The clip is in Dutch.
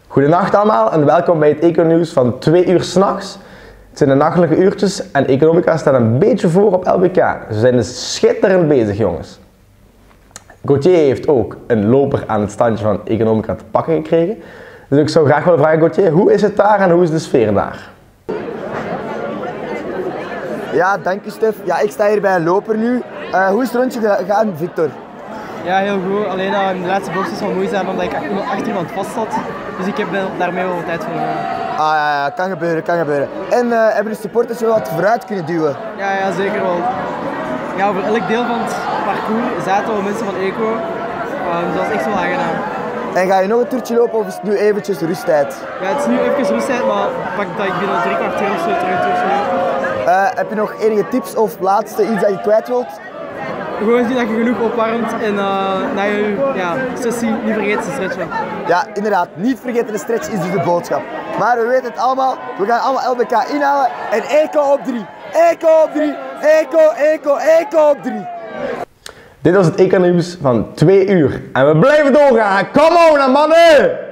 Goedenacht allemaal en welkom bij het Eco-nieuws van 2 uur 's nachts. Het zijn de nachtelijke uurtjes en Economica staat een beetje voor op LBK. Ze zijn dus schitterend bezig, jongens. Gauthier heeft ook een loper aan het standje van Economica te pakken gekregen. Dus ik zou graag willen vragen, Gauthier, hoe is het daar en hoe is de sfeer daar? Ja, dank u Stef. Ja, ik sta hier bij een loper nu. Hoe is het rondje gegaan, Victor? Ja, heel goed. Alleen de laatste bocht is wel moeizaam omdat ik achter iemand vast zat. Dus ik heb daarmee wel wat tijd verloren. Ah ja, kan gebeuren, kan gebeuren. En hebben de supporters wel wat vooruit kunnen duwen? Ja, zeker wel. Ja, over elk deel van het parcours zaten wel mensen van Eco. Dus dat was echt wel aangenaam. En ga je nog een toertje lopen of is het nu eventjes rusttijd? Ja, het is nu even rusttijd, maar ik pak dat ik binnen 3 kwartier of zo terug een toertje loop. Heb je nog enige tips of laatste iets dat je kwijt wilt? Gewoon zien dat je genoeg opwarmt en na je sessie niet vergeten te stretchen. Ja, inderdaad. Niet vergeten de stretch is dus de boodschap. Maar we weten het allemaal. We gaan allemaal LBK inhalen. En Eco op 3. Eco op 3. Eco op 3. Dit was het Eco-nieuws van 2 uur. En we blijven doorgaan. Come on, mannen!